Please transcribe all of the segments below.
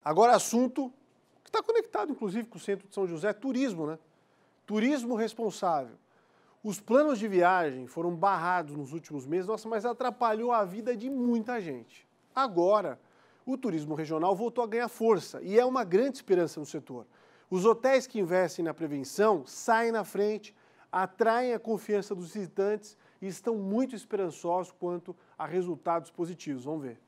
Agora, assunto que está conectado, inclusive, com o centro de São José, turismo, né? Turismo responsável. Os planos de viagem foram barrados nos últimos meses, nossa, mas atrapalhou a vida de muita gente. Agora, o turismo regional voltou a ganhar força e é uma grande esperança no setor. Os hotéis que investem na prevenção saem na frente, atraem a confiança dos visitantes e estão muito esperançosos quanto a resultados positivos. Vamos ver.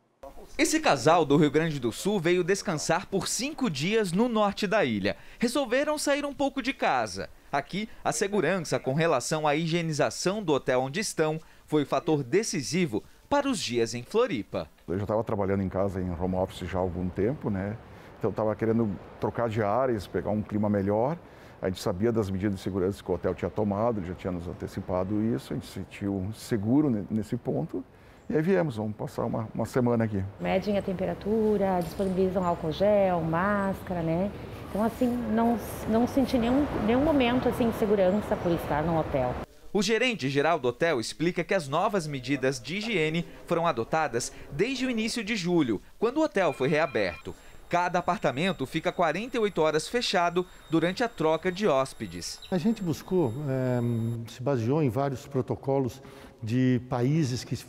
Esse casal do Rio Grande do Sul veio descansar por 5 dias no norte da ilha. Resolveram sair um pouco de casa. Aqui, a segurança com relação à higienização do hotel onde estão foi fator decisivo para os dias em Floripa. Eu já estava trabalhando em casa em home office já há algum tempo, né? Então eu estava querendo trocar de áreas, pegar um clima melhor. A gente sabia das medidas de segurança que o hotel tinha tomado, ele já tinha nos antecipado isso, a gente se sentiu seguro nesse ponto. E aí viemos, vamos passar uma semana aqui. Medem a temperatura, disponibilizam álcool gel, máscara, né? Então, assim, não senti nenhum momento assim, de segurança por estar no hotel. O gerente geral do hotel explica que as novas medidas de higiene foram adotadas desde o início de julho, quando o hotel foi reaberto. Cada apartamento fica 48 horas fechado durante a troca de hóspedes. A gente buscou, se baseou em vários protocolos de países que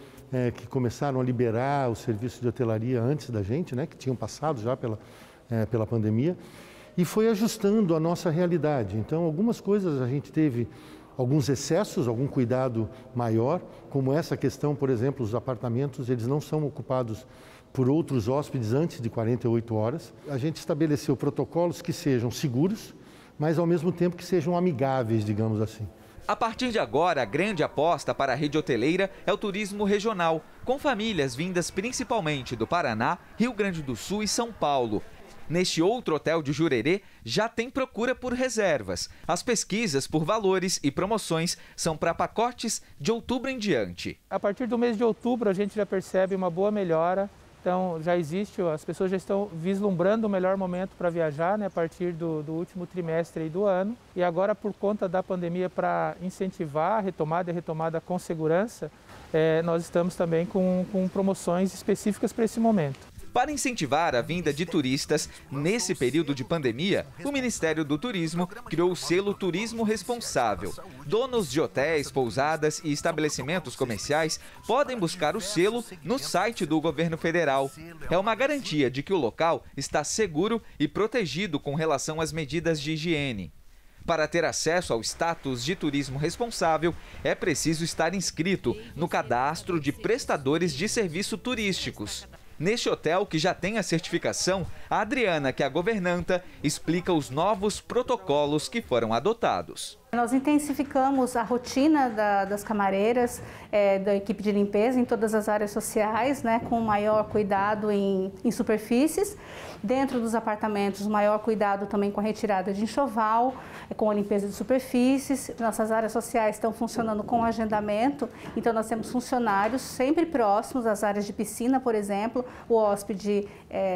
que começaram a liberar o serviço de hotelaria antes da gente, né, que tinham passado já pela pandemia, e foi ajustando a nossa realidade. Então, algumas coisas a gente teve alguns excessos, algum cuidado maior, como essa questão, por exemplo, os apartamentos, eles não são ocupados por outros hóspedes antes de 48 horas. A gente estabeleceu protocolos que sejam seguros, mas ao mesmo tempo que sejam amigáveis, digamos assim. A partir de agora, a grande aposta para a rede hoteleira é o turismo regional, com famílias vindas principalmente do Paraná, Rio Grande do Sul e São Paulo. Neste outro hotel de Jurerê, já tem procura por reservas. As pesquisas por valores e promoções são para pacotes de outubro em diante. A partir do mês de outubro, a gente já percebe uma boa melhora. Então, já existe, as pessoas já estão vislumbrando o melhor momento para viajar, né, a partir do último trimestre do ano. E agora, por conta da pandemia, para incentivar a retomada com segurança, nós estamos também com promoções específicas para esse momento. Para incentivar a vinda de turistas nesse período de pandemia, o Ministério do Turismo criou o selo Turismo Responsável. Donos de hotéis, pousadas e estabelecimentos comerciais podem buscar o selo no site do governo federal. É uma garantia de que o local está seguro e protegido com relação às medidas de higiene. Para ter acesso ao status de turismo responsável, é preciso estar inscrito no cadastro de prestadores de serviços turísticos. Neste hotel, que já tem a certificação, a Adriana, que é a governanta, explica os novos protocolos que foram adotados. Nós intensificamos a rotina das camareiras, da equipe de limpeza em todas as áreas sociais, né, com maior cuidado em superfícies. Dentro dos apartamentos, maior cuidado também com a retirada de enxoval, com a limpeza de superfícies. Nossas áreas sociais estão funcionando com agendamento, então nós temos funcionários sempre próximos às áreas de piscina, por exemplo. O hóspede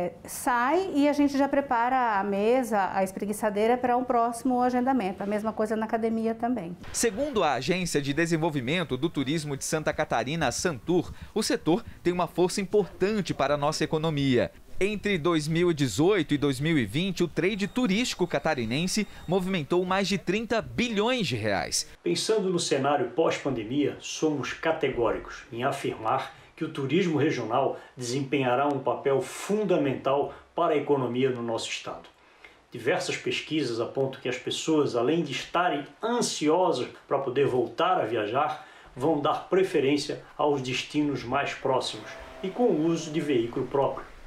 sai e a gente já prepara a mesa, a espreguiçadeira para um próximo agendamento. A mesma coisa na academia também. Segundo a Agência de Desenvolvimento do Turismo de Santa Catarina, a Santur, o setor tem uma força importante para a nossa economia. Entre 2018 e 2020, o trade turístico catarinense movimentou mais de 30 bilhões de reais. Pensando no cenário pós-pandemia, somos categóricos em afirmar que o turismo regional desempenhará um papel fundamental para a economia no nosso estado. Diversas pesquisas apontam que as pessoas, além de estarem ansiosas para poder voltar a viajar, vão dar preferência aos destinos mais próximos e com o uso de veículo próprio.